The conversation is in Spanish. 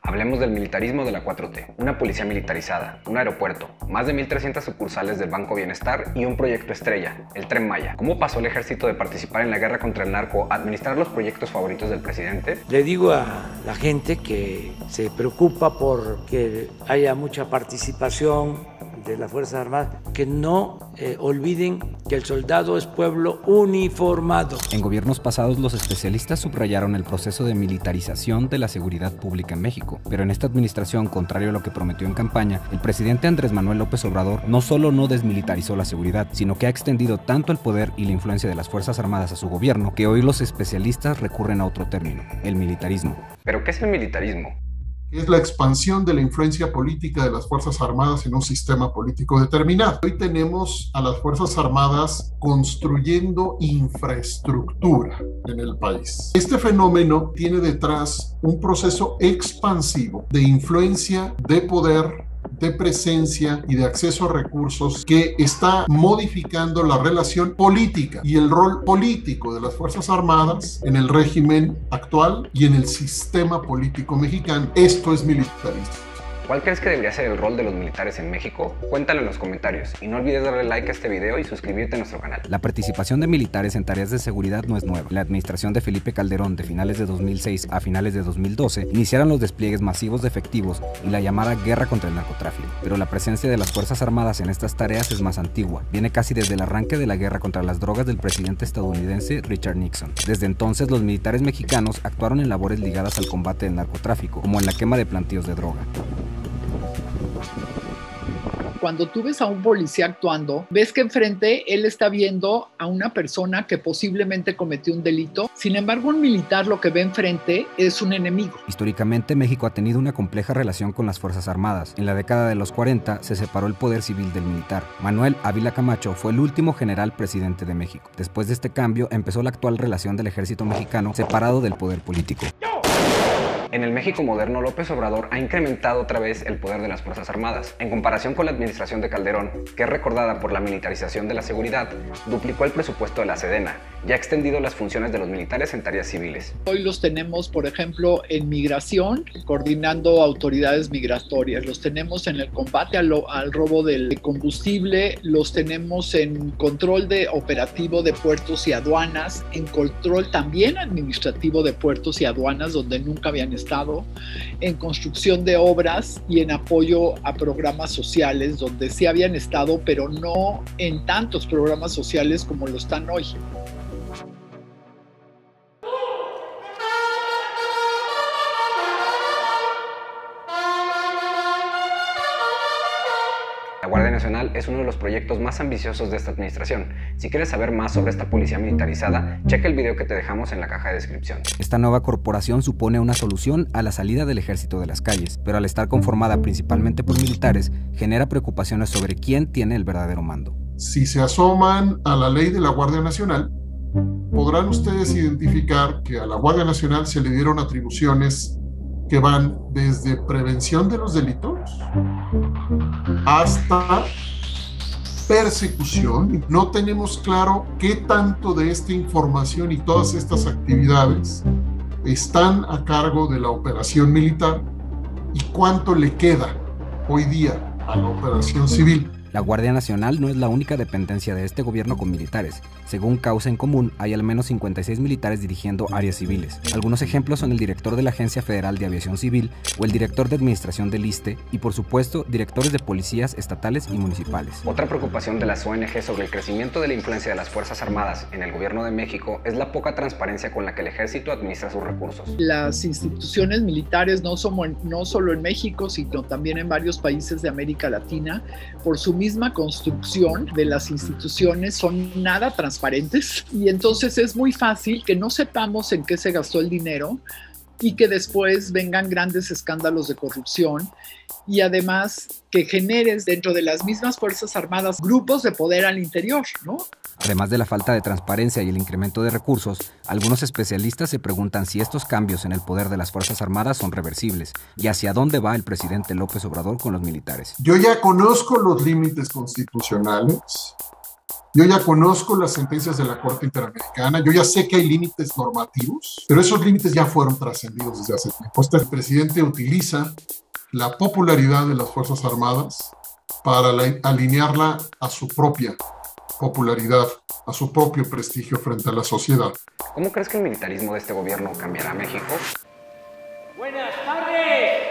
Hablemos del militarismo de la 4T, una policía militarizada, un aeropuerto, más de 1.300 sucursales del Banco Bienestar y un proyecto estrella, el Tren Maya. ¿Cómo pasó el ejército de participar en la guerra contra el narco a administrar los proyectos favoritos del presidente? Le digo a la gente que se preocupa por que haya mucha participación de las Fuerzas Armadas, que no olviden que el soldado es pueblo uniformado. En gobiernos pasados, los especialistas subrayaron el proceso de militarización de la seguridad pública en México. Pero en esta administración, contrario a lo que prometió en campaña, el presidente Andrés Manuel López Obrador no solo no desmilitarizó la seguridad, sino que ha extendido tanto el poder y la influencia de las Fuerzas Armadas a su gobierno, que hoy los especialistas recurren a otro término, el militarismo. ¿Pero qué es el militarismo? Es la expansión de la influencia política de las Fuerzas Armadas en un sistema político determinado. Hoy tenemos a las Fuerzas Armadas construyendo infraestructura en el país. Este fenómeno tiene detrás un proceso expansivo de influencia, de poder, de presencia y de acceso a recursos que está modificando la relación política y el rol político de las Fuerzas Armadas en el régimen actual y en el sistema político mexicano. Esto es militarismo. ¿Cuál crees que debería ser el rol de los militares en México? Cuéntalo en los comentarios y no olvides darle like a este video y suscribirte a nuestro canal. La participación de militares en tareas de seguridad no es nueva. La administración de Felipe Calderón de finales de 2006 a finales de 2012 iniciaron los despliegues masivos de efectivos y la llamada guerra contra el narcotráfico. Pero la presencia de las Fuerzas Armadas en estas tareas es más antigua. Viene casi desde el arranque de la guerra contra las drogas del presidente estadounidense Richard Nixon. Desde entonces, los militares mexicanos actuaron en labores ligadas al combate del narcotráfico, como en la quema de plantíos de droga. Cuando tú ves a un policía actuando, ves que enfrente él está viendo a una persona que posiblemente cometió un delito. Sin embargo, un militar lo que ve enfrente es un enemigo. Históricamente, México ha tenido una compleja relación con las Fuerzas Armadas. En la década de los 40 se separó el poder civil del militar. Manuel Ávila Camacho fue el último general presidente de México. Después de este cambio, empezó la actual relación del ejército mexicano separado del poder político. En el México moderno, López Obrador ha incrementado otra vez el poder de las Fuerzas Armadas. En comparación con la administración de Calderón, que es recordada por la militarización de la seguridad, duplicó el presupuesto de la Sedena y ha extendido las funciones de los militares en tareas civiles. Hoy los tenemos, por ejemplo, en migración, coordinando autoridades migratorias. Los tenemos en el combate al robo del combustible, los tenemos en control operativo de puertos y aduanas, en control también administrativo de puertos y aduanas, donde nunca habían estado, en construcción de obras y en apoyo a programas sociales, donde sí habían estado, pero no en tantos programas sociales como lo están hoy. La Guardia Nacional es uno de los proyectos más ambiciosos de esta administración. Si quieres saber más sobre esta policía militarizada, checa el video que te dejamos en la caja de descripción. Esta nueva corporación supone una solución a la salida del ejército de las calles, pero al estar conformada principalmente por militares, genera preocupaciones sobre quién tiene el verdadero mando. Si se asoman a la ley de la Guardia Nacional, podrán ustedes identificar que a la Guardia Nacional se le dieron atribuciones que van desde prevención de los delitos hasta persecución. No tenemos claro qué tanto de esta información y todas estas actividades están a cargo de la operación militar y cuánto le queda hoy día a la operación civil. La Guardia Nacional no es la única dependencia de este gobierno con militares. Según Causa en Común, hay al menos 56 militares dirigiendo áreas civiles. Algunos ejemplos son el director de la Agencia Federal de Aviación Civil o el director de Administración del ISSSTE y, por supuesto, directores de policías estatales y municipales. Otra preocupación de las ONG sobre el crecimiento de la influencia de las Fuerzas Armadas en el gobierno de México es la poca transparencia con la que el ejército administra sus recursos. Las instituciones militares, no solo en México, sino también en varios países de América Latina, por su misma construcción de las instituciones son nada transparentes y entonces es muy fácil que no sepamos en qué se gastó el dinero y que después vengan grandes escándalos de corrupción y además que generes dentro de las mismas Fuerzas Armadas grupos de poder al interior, ¿no? Además de la falta de transparencia y el incremento de recursos, algunos especialistas se preguntan si estos cambios en el poder de las Fuerzas Armadas son reversibles y hacia dónde va el presidente López Obrador con los militares. Yo ya conozco los límites constitucionales Yo ya conozco las sentencias de la Corte Interamericana, yo ya sé que hay límites normativos, pero esos límites ya fueron trascendidos desde hace tiempo. El presidente utiliza la popularidad de las Fuerzas Armadas para alinearla a su propia popularidad, a su propio prestigio frente a la sociedad. ¿Cómo crees que el militarismo de este gobierno cambiará a México? Buenas tardes.